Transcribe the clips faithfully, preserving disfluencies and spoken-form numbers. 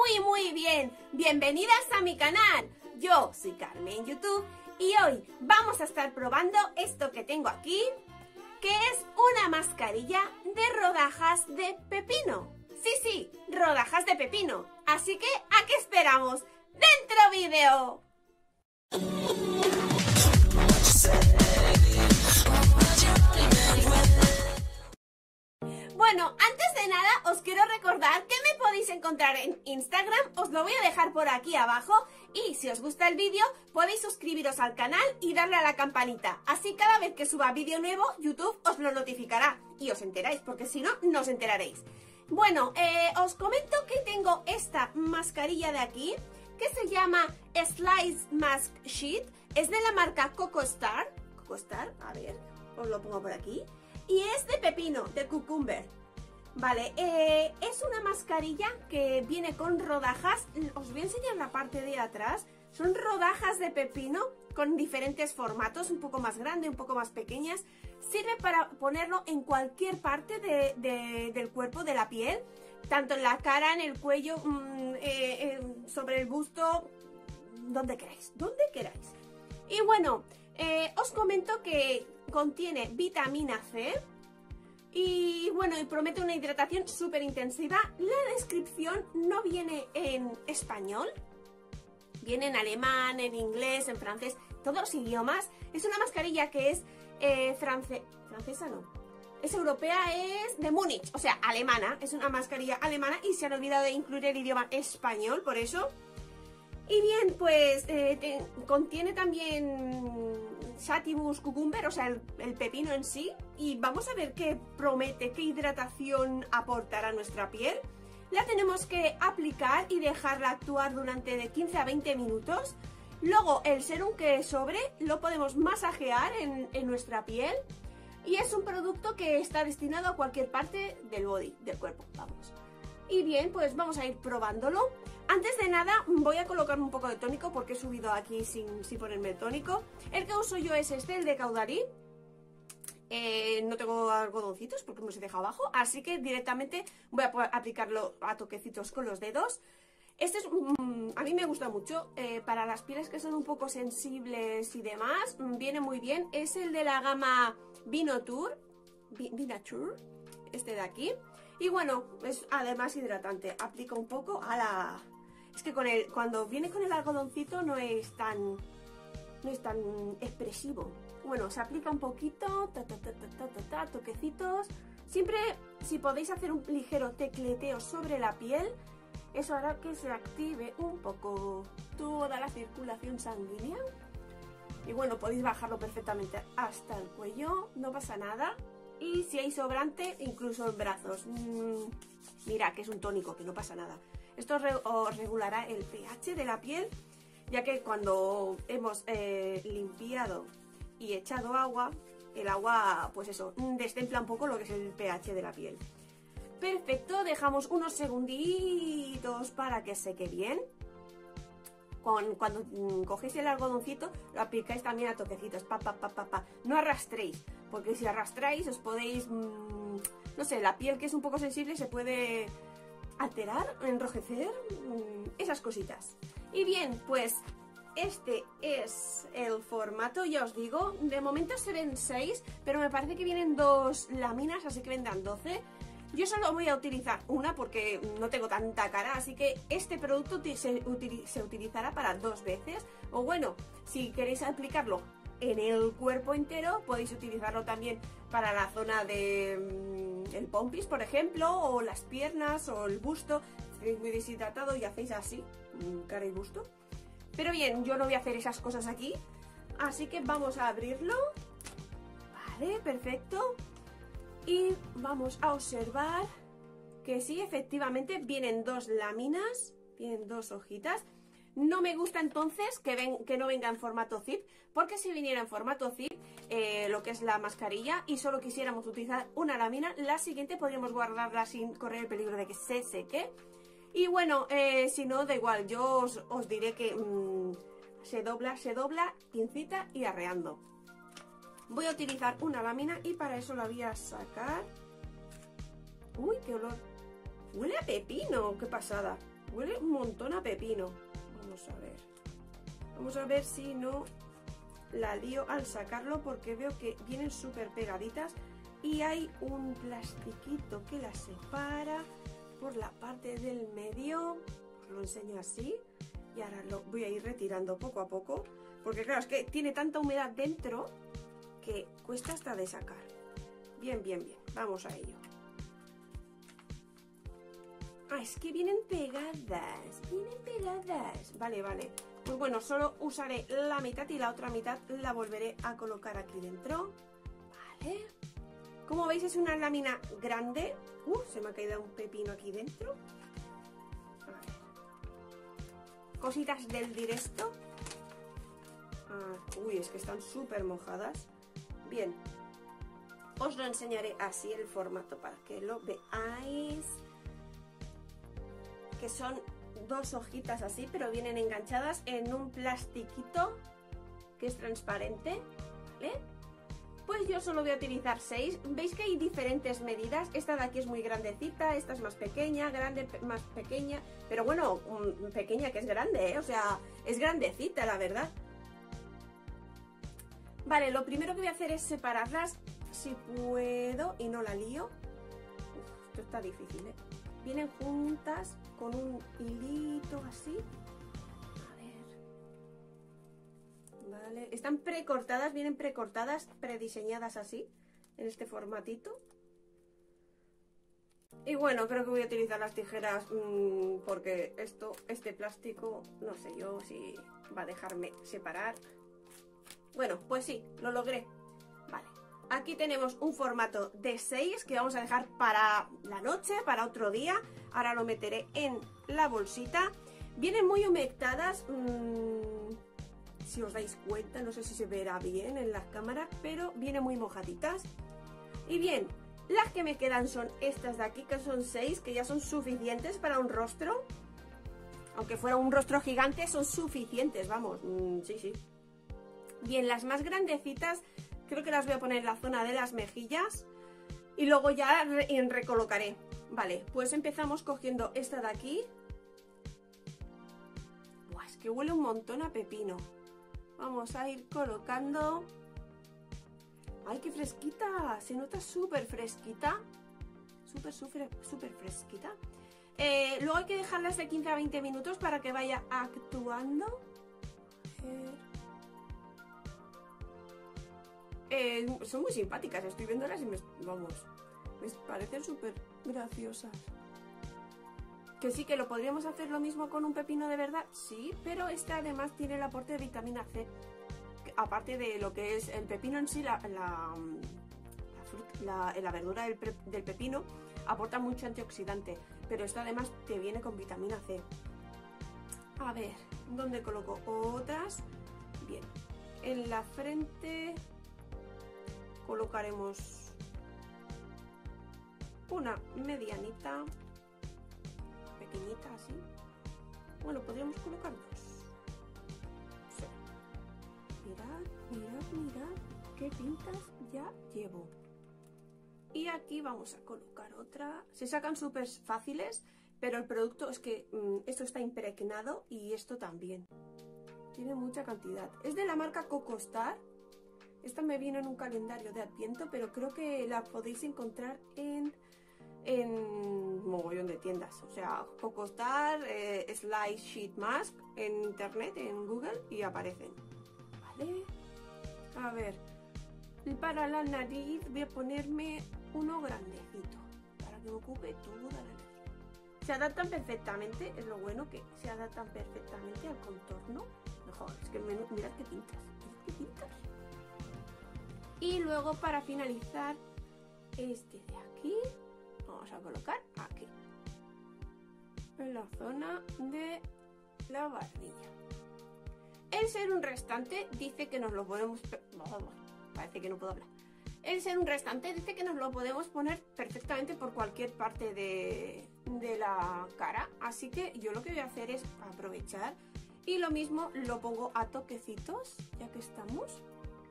Muy muy bien, bienvenidas a mi canal. Yo soy Carmen YouTube y hoy vamos a estar probando esto que tengo aquí, que es una mascarilla de rodajas de pepino. Sí, sí, rodajas de pepino. Así que, ¿a qué esperamos? ¡Dentro vídeo! Bueno, antes de nada os quiero recordar que me podéis encontrar en Instagram, os lo voy a dejar por aquí abajo, y si os gusta el vídeo podéis suscribiros al canal y darle a la campanita, así cada vez que suba vídeo nuevo YouTube os lo notificará y os enteráis, porque si no, no os enteraréis. Bueno, eh, os comento que tengo esta mascarilla de aquí, que se llama Slice Mask Sheet, es de la marca Coco Star, Coco Star, a ver, os lo pongo por aquí. Y es de pepino, de cucumber. Vale, eh, es una mascarilla que viene con rodajas. Os voy a enseñar la parte de atrás. Son rodajas de pepino con diferentes formatos, un poco más grandes, un poco más pequeñas. Sirve para ponerlo en cualquier parte de, de, del cuerpo, de la piel. Tanto en la cara, en el cuello, mmm, eh, eh, sobre el busto, donde queráis, donde queráis. Y bueno, eh, os comento que contiene vitamina C y bueno, y promete una hidratación súper intensiva. La descripción no viene en español, viene en alemán, en inglés, en francés, todos los idiomas. Es una mascarilla que es eh, france francesa, no, es europea, es de Múnich, o sea, alemana, es una mascarilla alemana y se han olvidado de incluir el idioma español, por eso. Y bien, pues eh, te, contiene también Sativus cucumber, o sea, el, el pepino en sí. Y vamos a ver qué promete, qué hidratación aportará a nuestra piel. La tenemos que aplicar y dejarla actuar durante de quince a veinte minutos. Luego el serum que sobre lo podemos masajear en, en nuestra piel. Y es un producto que está destinado a cualquier parte del body, del cuerpo, vamos. Y bien, pues vamos a ir probándolo. Antes de nada voy a colocarme un poco de tónico porque he subido aquí sin, sin ponerme el tónico. El que uso yo es este, el de Caudalie. Eh, no tengo algodoncitos porque me los he dejado abajo, así que directamente voy a aplicarlo a toquecitos con los dedos. Este es, um, a mí me gusta mucho, eh, para las pieles que son un poco sensibles y demás, viene muy bien. Es el de la gama Vinotour, Vinature, este de aquí. Y bueno, es además hidratante, aplica un poco a la... Es que con el, cuando viene con el algodoncito no es tan, no es tan expresivo. Bueno, se aplica un poquito, ta, ta, ta, ta, ta, ta, ta, toquecitos. Siempre, si podéis hacer un ligero tecleteo sobre la piel, eso hará que se active un poco toda la circulación sanguínea. Y bueno, podéis bajarlo perfectamente hasta el cuello, no pasa nada. Y si hay sobrante, incluso en brazos. Mmm, mira, que es un tónico, que no pasa nada. Esto re os regulará el pH de la piel, ya que cuando hemos eh, limpiado y echado agua, el agua, pues eso, destempla un poco lo que es el pH de la piel. Perfecto, dejamos unos segunditos para que seque bien. Con, cuando mmm, cogéis el algodoncito, lo aplicáis también a toquecitos, pa, pa, pa, pa, pa. No arrastréis, porque si arrastráis os podéis, mmm, no sé, la piel que es un poco sensible se puede alterar, enrojecer, mmm, esas cositas. Y bien, pues este es el formato, ya os digo, de momento se ven seis, pero me parece que vienen dos láminas, así que vendrán doce. Yo solo voy a utilizar una porque no tengo tanta cara, así que este producto se, util se utilizará para dos veces. O bueno, si queréis aplicarlo en el cuerpo entero, podéis utilizarlo también para la zona de mmm, el pompis, por ejemplo, o las piernas, o el busto. Si estáis muy deshidratado y hacéis así, mmm, cara y busto. Pero bien, yo no voy a hacer esas cosas aquí, así que vamos a abrirlo. Vale, perfecto. Y vamos a observar que sí, efectivamente vienen dos láminas, vienen dos hojitas. No me gusta entonces que, ven, que no venga en formato zip, porque si viniera en formato zip, eh, lo que es la mascarilla, y solo quisiéramos utilizar una lámina, la siguiente podríamos guardarla sin correr el peligro de que se seque. Y bueno, eh, si no, da igual, yo os, os diré que mmm, se dobla, se dobla, pincita y arreando. Voy a utilizar una lámina y para eso la voy a sacar. Uy, qué olor. Huele a pepino, qué pasada. Huele un montón a pepino. Vamos a ver. Vamos a ver si no la lío al sacarlo, porque veo que vienen súper pegaditas y hay un plastiquito que las separa por la parte del medio. Os lo enseño así y ahora lo voy a ir retirando poco a poco, porque claro, es que tiene tanta humedad dentro que cuesta hasta de sacar. Bien, bien, bien, vamos a ello. Ah, es que vienen pegadas, vienen pegadas. Vale, vale. Pues bueno, solo usaré la mitad y la otra mitad la volveré a colocar aquí dentro. Vale. Como veis es una lámina grande. Uh, se me ha caído un pepino aquí dentro. A ver. Cositas del directo. Ah, uy, es que están súper mojadas. Bien. Os lo enseñaré así el formato para que lo veáis. Que son dos hojitas así, pero vienen enganchadas en un plastiquito que es transparente, ¿vale? Pues yo solo voy a utilizar seis. Veis que hay diferentes medidas. Esta de aquí es muy grandecita, esta es más pequeña, grande, más pequeña. Pero bueno, um, pequeña que es grande, ¿eh? O sea, es grandecita, la verdad. Vale, lo primero que voy a hacer es separarlas, si puedo, y no la lío. Uf, esto está difícil, ¿eh? Vienen juntas con un hilito así. A ver. Vale, están precortadas, vienen precortadas, prediseñadas así, en este formatito. Y bueno, creo que voy a utilizar las tijeras mmm, porque esto, este plástico, no sé yo si va a dejarme separar. Bueno, pues sí, lo logré. Vale. Aquí tenemos un formato de seis que vamos a dejar para la noche, para otro día. Ahora lo meteré en la bolsita. Vienen muy humectadas, mmm, si os dais cuenta, no sé si se verá bien en las cámaras, pero vienen muy mojaditas. Y bien, las que me quedan son estas de aquí, que son seis, que ya son suficientes para un rostro. Aunque fuera un rostro gigante, son suficientes, vamos, mmm, sí, sí. Bien, las más grandecitas creo que las voy a poner en la zona de las mejillas y luego ya re recolocaré. Vale, pues empezamos cogiendo esta de aquí. Buah, es que huele un montón a pepino. Vamos a ir colocando. ¡Ay, qué fresquita! Se nota súper fresquita. Súper, súper, súper fresquita. Eh, luego hay que dejarlas de quince a veinte minutos para que vaya actuando. A ver. Eh, son muy simpáticas, estoy viéndolas y me, vamos, me parecen súper graciosas. Que sí, que lo podríamos hacer lo mismo con un pepino de verdad, sí, pero este además tiene el aporte de vitamina C. Que, aparte de lo que es el pepino en sí, la, la, la, fruta, la, la verdura del, del pepino aporta mucho antioxidante, pero esto además te viene con vitamina C. A ver, ¿dónde coloco otras? Bien, en la frente colocaremos una medianita, pequeñita así. Bueno, podríamos colocar dos. Sí. Mirad, mirad, mirad qué pintas ya llevo. Y aquí vamos a colocar otra. Se sacan súper fáciles, pero el producto es que mmm, esto está impregnado y esto también. Tiene mucha cantidad. Es de la marca Cocostar. Esta me viene en un calendario de Adviento, pero creo que la podéis encontrar en, en mogollón de tiendas. O sea, Cocostar, eh, Slice Sheet Mask en internet, en Google, y aparecen. Vale. A ver, para la nariz voy a ponerme uno grandecito, para que me ocupe toda la nariz. Se adaptan perfectamente, es lo bueno, que se adaptan perfectamente al contorno. Mejor, es que mirad qué pintas, mirad qué pintas. Y luego para finalizar este de aquí, vamos a colocar aquí, en la zona de la barbilla. El serum restante dice que nos lo podemos... Parece que no puedo hablar. El serum restante dice que nos lo podemos poner perfectamente por cualquier parte de, de la cara. Así que yo lo que voy a hacer es aprovechar y lo mismo lo pongo a toquecitos, ya que estamos.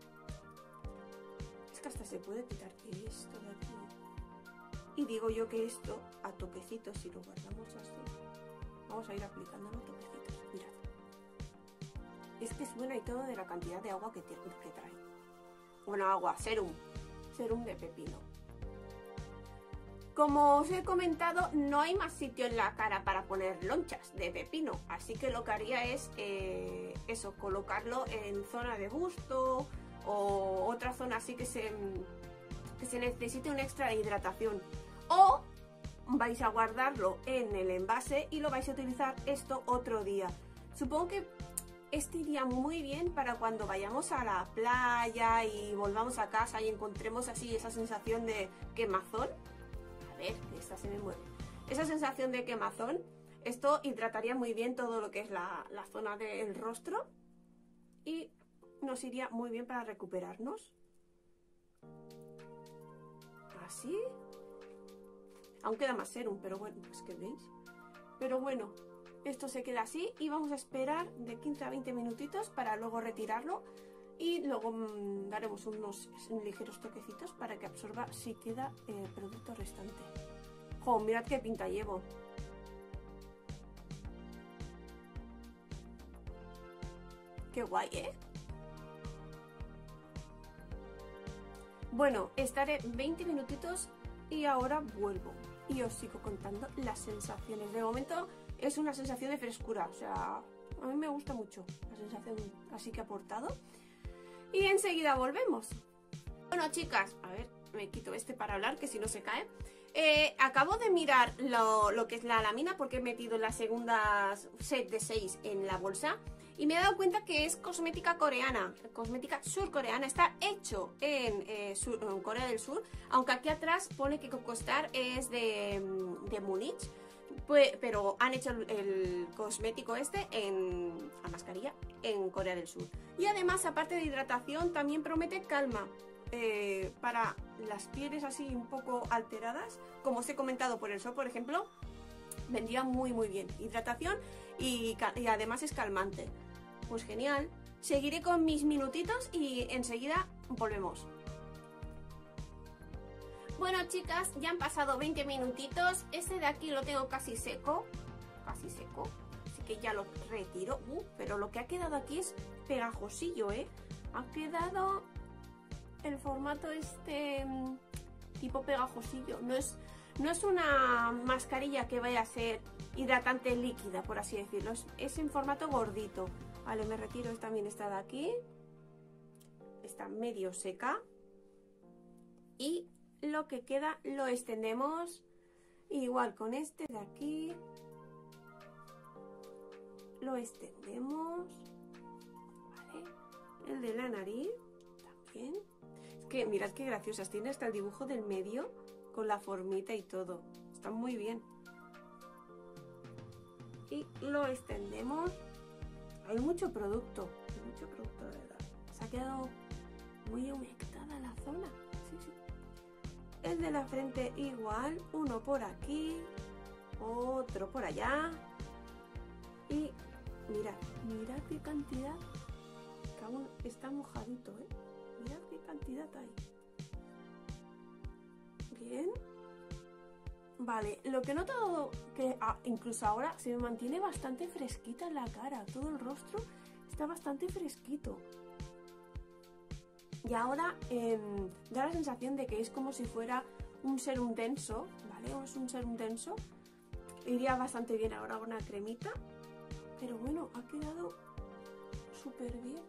Es que hasta se puede quitar esto de aquí. Y digo yo que esto a toquecitos, si lo guardamos así, Vamos a ir aplicando los toquecitos. Mirad. Es que suena y todo de la cantidad de agua que, que trae. Bueno, agua, serum. Serum de pepino. Como os he comentado, no hay más sitio en la cara para poner lonchas de pepino. Así que lo que haría es eh, eso, colocarlo en zona de busto o otra zona así que se, que se necesite una extra hidratación. O vais a guardarlo en el envase y lo vais a utilizar esto otro día. Supongo que este iría muy bien para cuando vayamos a la playa y volvamos a casa y encontremos así esa sensación de quemazón. A ver, que esta se me mueve. Esa sensación de quemazón, esto hidrataría muy bien todo lo que es la, la zona del rostro y nos iría muy bien para recuperarnos. Así. Aún queda más serum, pero bueno, pues que veis. Pero bueno, esto se queda así y vamos a esperar de quince a veinte minutitos para luego retirarlo. Y luego mmm, daremos unos ligeros toquecitos para que absorba si queda el producto restante. ¡Jo! Mirad qué pinta llevo. ¡Qué guay, eh! Bueno, estaré veinte minutitos y ahora vuelvo. Y os sigo contando las sensaciones. De momento es una sensación de frescura. O sea, a mí me gusta mucho la sensación así que ha aportado. Y enseguida volvemos. Bueno, chicas, a ver, me quito este para hablar, que si no se cae. Eh, acabo de mirar lo, lo que es la lámina porque he metido la segunda set de seis en la bolsa. Y me he dado cuenta que es cosmética coreana, cosmética surcoreana. Está hecho en, eh, sur, en Corea del Sur, aunque aquí atrás pone que Coco Star es de, de Múnich. Pues, pero han hecho el, el cosmético este en la mascarilla en Corea del Sur. Y además, aparte de hidratación, también promete calma eh, para las pieles así un poco alteradas. Como os he comentado por el sol, por ejemplo, vendría muy muy bien. Hidratación y, y además es calmante. Pues genial. Seguiré con mis minutitos y enseguida volvemos. Bueno, chicas, ya han pasado veinte minutitos. Este de aquí lo tengo casi seco. Casi seco. Así que ya lo retiro. Uh, pero lo que ha quedado aquí es pegajosillo, ¿eh? Ha quedado el formato este tipo pegajosillo. No es, no es una mascarilla que vaya a ser hidratante líquida, por así decirlo. Es, es en formato gordito. Vale, me retiro. También está de aquí. Está medio seca. Y lo que queda lo extendemos igual con este de aquí, lo extendemos, ¿vale? El de la nariz también. Es que mirad qué graciosas, tiene hasta el dibujo del medio con la formita y todo, está muy bien. Y lo extendemos. Hay mucho producto, hay mucho producto de verdad. Se ha quedado muy humectada la zona. Sí, sí. El de la frente igual, uno por aquí, otro por allá. Y mirad, mirad qué cantidad, que aún está mojadito, ¿eh? Mirad qué cantidad hay. Bien. Vale, lo que he notado que ah, incluso ahora se me mantiene bastante fresquita en la cara, todo el rostro está bastante fresquito. Y ahora eh, da la sensación de que es como si fuera un serum denso, ¿vale? O es un serum denso. Iría bastante bien ahora una cremita. Pero bueno, ha quedado súper bien.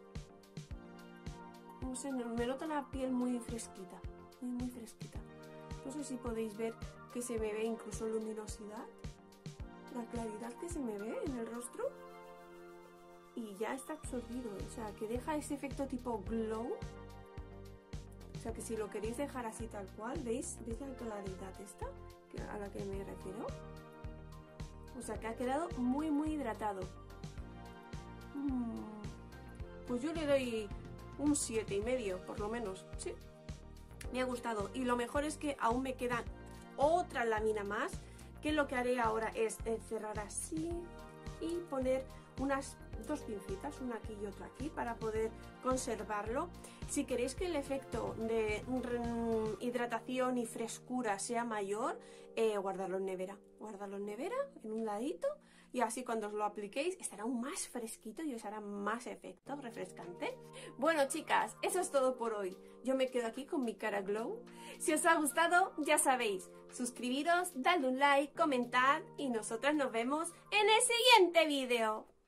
No sé, me nota la piel muy fresquita. Muy, muy fresquita. No sé si podéis ver que se me ve incluso luminosidad. La claridad que se me ve en el rostro. Y ya está absorbido. O sea, que deja ese efecto tipo glow. O sea que si lo queréis dejar así tal cual, ¿veis? ¿Veis la claridad esta a la que me refiero? O sea que ha quedado muy muy hidratado. Mm, pues yo le doy un siete y medio por lo menos. Sí, me ha gustado. Y lo mejor es que aún me quedan otra lámina más, que lo que haré ahora es cerrar así y poner unas dos pincitas, una aquí y otra aquí, para poder conservarlo. Si queréis que el efecto de hidratación y frescura sea mayor, eh, guardarlo en nevera. guárdalo en nevera, en un ladito, y así cuando os lo apliquéis estará aún más fresquito y os hará más efecto refrescante. Bueno, chicas, eso es todo por hoy. Yo me quedo aquí con mi cara glow. Si os ha gustado, ya sabéis, suscribiros, dadle un like, comentad y nosotras nos vemos en el siguiente vídeo.